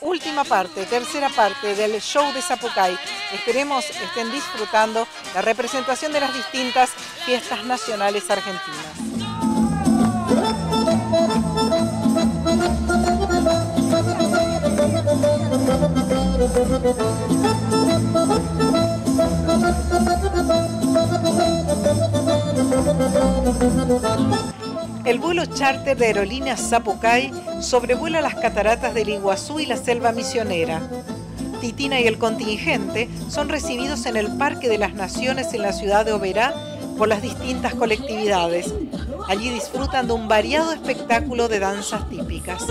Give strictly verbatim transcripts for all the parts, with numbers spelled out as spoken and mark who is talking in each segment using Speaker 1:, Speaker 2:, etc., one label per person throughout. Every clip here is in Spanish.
Speaker 1: última parte, tercera parte del show de Zapucay. Esperemos estén disfrutando la representación de las distintas fiestas nacionales argentinas. El vuelo charter de Aerolíneas Zapucay sobrevuela las cataratas del Iguazú y la selva misionera. Titina y el contingente son recibidos en el Parque de las Naciones en la ciudad de Oberá por las distintas colectividades. Allí disfrutan de un variado espectáculo de danzas típicas.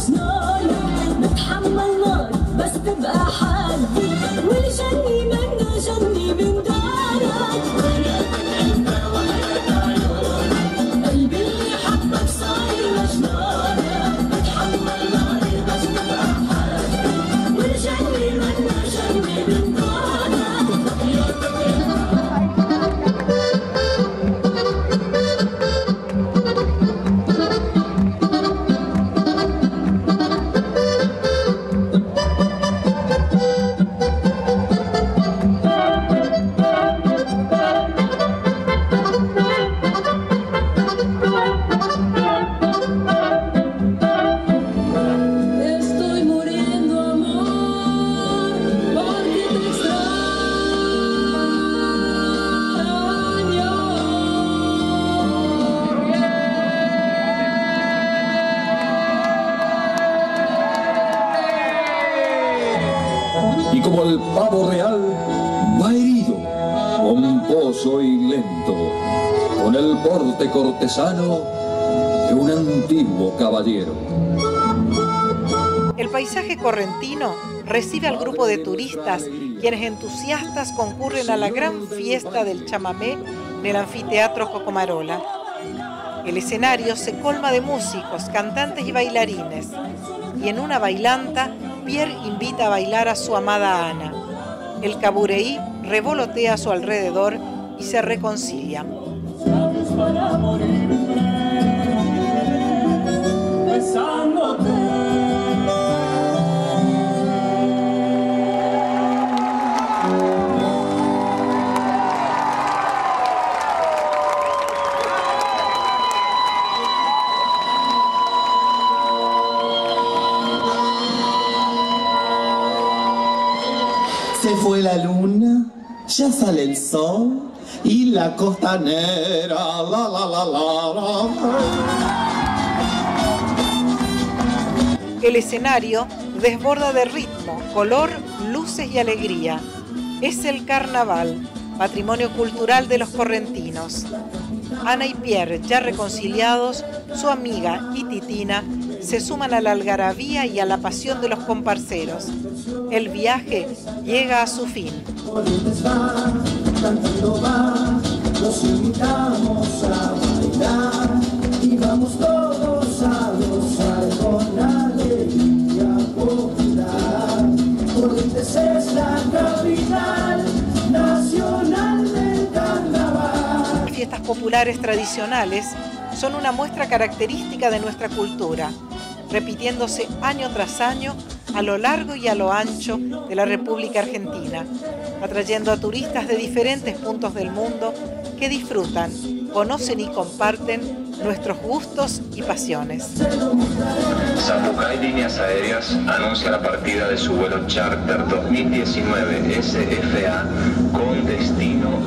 Speaker 2: Y como el pavo real va herido, pomposo y lento, con el porte cortesano de un antiguo caballero.
Speaker 1: El paisaje correntino recibe al grupo de turistas, quienes entusiastas concurren a la gran fiesta del chamamé en el anfiteatro Cocomarola. El escenario se colma de músicos, cantantes y bailarines, y en una bailanta Pierre invita a bailar a su amada Ana. El cabureí revolotea a su alrededor y se reconcilian.
Speaker 3: Se fue la luna, ya sale el sol y la costanera, la la la la la.
Speaker 1: El escenario desborda de ritmo, color, luces y alegría. Es el carnaval, patrimonio cultural de los correntinos. Ana y Pierre, ya reconciliados, su amiga y Titina, se suman a la algarabía y a la pasión de los comparseros. El viaje llega a su fin. Los invitamos a bailar y vamos todos a gozar con alegría popular. Corrientes es la capital nacional del carnaval. Las fiestas populares tradicionales son una muestra característica de nuestra cultura, repitiéndose año tras año a lo largo y a lo ancho de la República Argentina, atrayendo a turistas de diferentes puntos del mundo que disfrutan, conocen y comparten nuestros gustos y pasiones.
Speaker 4: Zapucay Líneas Aéreas anuncia la partida de su vuelo charter dos mil diecinueve S F A con destino